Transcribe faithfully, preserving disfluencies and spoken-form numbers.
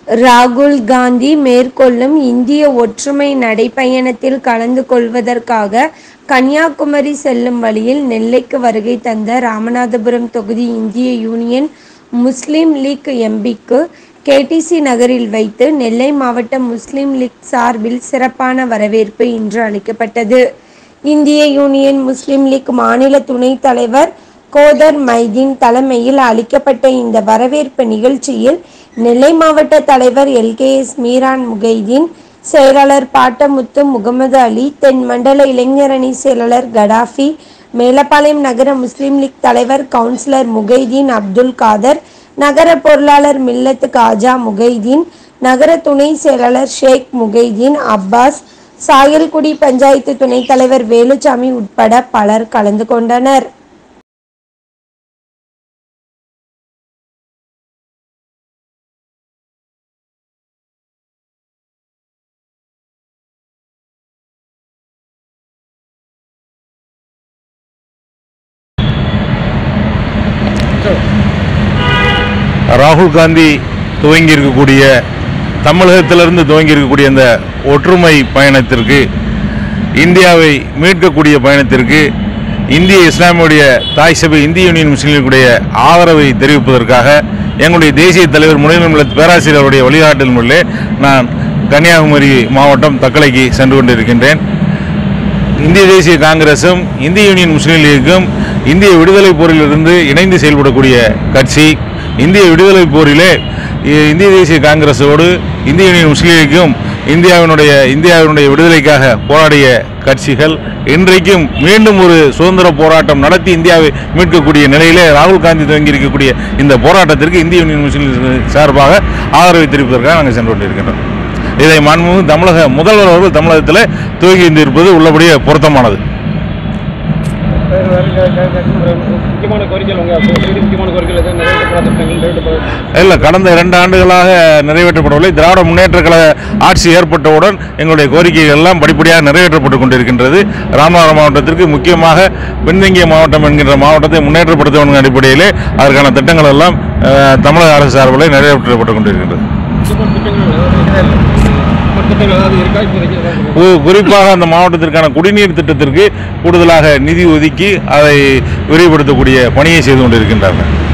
ராகுல் காந்தி மேற்கொள்ளும் இந்திய ஒற்றுமை நடைப்பயணத்தில் கலந்து கொள்வதற்காக கன்னியாகுமரி செல்லும் வழியில் நெல்லைக்கு வருகை தந்த ராமநாதபுரம் தொகுதி இந்திய யூனியன் முஸ்லீம் லீக் எம்பிக்கு கேடிசி நகரில் வைத்து நெல்லை மாவட்ட முஸ்லீம் லீக் சார்பில் சிறப்பான வரவேற்பு இன்று அளிக்கப்பட்டது. இந்திய யூனியன் முஸ்லீம் லீக் மாநில துணைத் தலைவர் கோதர் மைதீன் தலைமையில் அளிக்கப்பட்ட இந்த வரவேற்பு நிகழ்ச்சியில் நெல்லை மாவட்ட தலைவர் L K S Meeran Mohideen, செயலாளர் பாட்டமுத்து முகமது அலி, தென் மண்டல இளைஞரணி செயலாளர் கடாஃபி, மேலப்பாளையம் நகர முஸ்லீம் லீக் தலைவர் கவுன்சிலர் முகைதீன் அப்துல் காதர், நகர பொருளாளர் மில்லத்து காஜா முகைதீன், நகர துணை செயலாளர் ஷேக் முகைதீன் அப்பாஸ், சாயல்குடி பஞ்சாயத்து துணைத் தலைவர் வேலுச்சாமி உட்பட பலர் கலந்து கொண்டனர். ராகுல் காந்தி துவங்கி இருக்கக்கூடிய தமிழகத்திலிருந்து துவங்கி இருக்கக்கூடிய இந்த ஒற்றுமை பயணத்திற்கு, இந்தியாவை மீட்கக்கூடிய பயணத்திற்கு இந்திய இஸ்லாமியுடைய தாய் சபை இந்திய யூனியன் முஸ்லீம்களுடைய ஆதரவை தெரிவிப்பதற்காக எங்களுடைய தேசிய தலைவர் முனைவர் பேராசிரியருடைய வழிகாட்டல் முறையிலே நான் கன்னியாகுமரி மாவட்டம் தக்கலைக்கு சென்று கொண்டிருக்கின்றேன். இந்திய தேசிய காங்கிரசும் இந்திய யூனியன் முஸ்லீம் லீக்கும் இந்திய விடுதலை போரிலிருந்து இணைந்து செயல்படக்கூடிய கட்சி. இந்திய விடுதலை போரிலே இந்திய தேசிய காங்கிரஸோடு இந்திய யூனியன் முஸ்லீம் லீக்கும் இந்தியாவினுடைய இந்தியாவினுடைய விடுதலைக்காக போராடிய கட்சிகள். இன்றைக்கும் மீண்டும் ஒரு சுதந்திர போராட்டம் நடத்தி இந்தியாவை மீட்கக்கூடிய நிலையிலே ராகுல் காந்தி துவங்கி இருக்கக்கூடிய இந்த போராட்டத்திற்கு இந்திய யூனியன் முஸ்லீம் சார்பாக ஆதரவை தெரிவிப்பதற்காக நாங்கள் சென்று கொண்டிருக்கின்றோம். இதை மாண்புமிகு தமிழக முதல்வர் அவர்கள் தமிழகத்தில் துவங்கி இருப்பது உள்ளபடியே பொருத்தமானது. இல்லை, கடந்த இரண்டு ஆண்டுகளாக நிறைவேற்றப்படவில்லை. திராவிட முன்னேற்ற கழக ஆட்சி ஏற்பட்டவுடன் எங்களுடைய கோரிக்கைகள் எல்லாம் படிப்படியாக நிறைவேற்றப்பட்டுக் கொண்டிருக்கின்றது. ராமநாதபுரம் மாவட்டத்திற்கு முக்கியமாக பின்தங்கிய மாவட்டம் என்கின்ற மாவட்டத்தை முன்னேற்றப்படுத்துவதன் அடிப்படையிலே அதற்கான திட்டங்கள் எல்லாம் தமிழக அரசு சார்பில் நிறைவேற்றப்பட்டுக் கொண்டிருக்கின்றது. குறிப்பாக அந்த மாவட்டத்திற்கான குடிநீர் திட்டத்திற்கு கூடுதலாக நிதி ஒதுக்கி அதை விரிவுபடுத்தக்கூடிய பணியை செய்து கொண்டிருக்கின்றார்கள்.